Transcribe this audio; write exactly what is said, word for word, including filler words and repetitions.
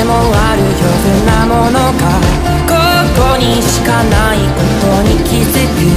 でもあるようなものか、ここにしかないことに気づく。